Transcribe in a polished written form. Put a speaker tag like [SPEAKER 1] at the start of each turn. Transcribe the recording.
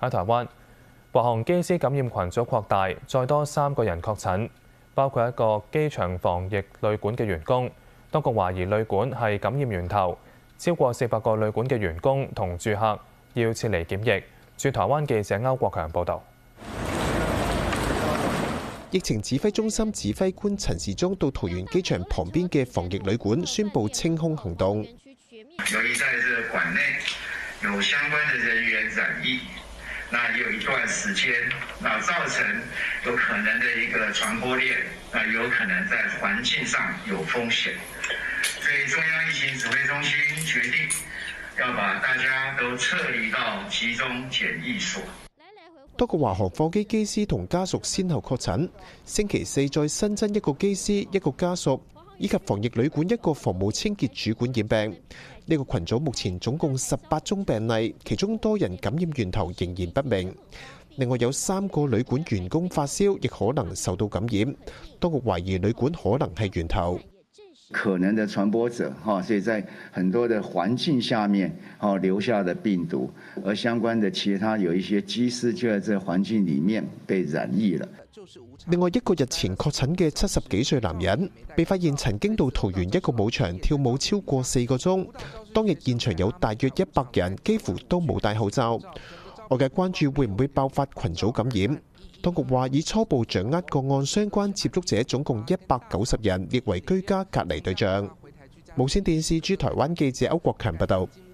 [SPEAKER 1] 喺台灣，華航機師感染群組擴大，再多3個人確診，包括一個機場防疫旅館嘅員工。當局懷疑旅館係感染源頭，超過400個旅館嘅員工同住客要撤離檢疫。駐台灣記者歐國強報導。
[SPEAKER 2] 疫情指揮中心指揮官陳時中到桃園機場旁邊嘅防疫旅館宣布清空行動。
[SPEAKER 3] 由於在這個館內有相關的人員染疫，那有一段時間，那造成有可能的一個傳播鏈，那有可能在環境上有風險，所以中央疫情指揮中心決定要把大家都撤離到集中檢疫所。
[SPEAKER 2] 多個華航貨機機師同家屬先後確診，星期四再新增一個機師、一個家屬，以及防疫旅館一個房務清潔主管染病。呢個群組目前總共18宗病例，其中多人感染源頭仍然不明。另外有3個旅館員工發燒，亦可能受到感染。當局懷疑旅館可能係源頭。
[SPEAKER 4] 可能的傳播者，所以在很多的環境下面，留下的病毒，而相關的其他有一些機師就在這環境裡面被染疫了。
[SPEAKER 2] 另外一個日前確診嘅70幾歲男人，被發現曾經到桃園一個舞場跳舞超過4個鐘，當日現場有大約100人，幾乎都冇戴口罩。外界關注會唔會爆發群組感染。當局話已初步掌握個案相關接觸者總共190人，列為居家隔離對象。無線電視駐台灣記者歐國強報道。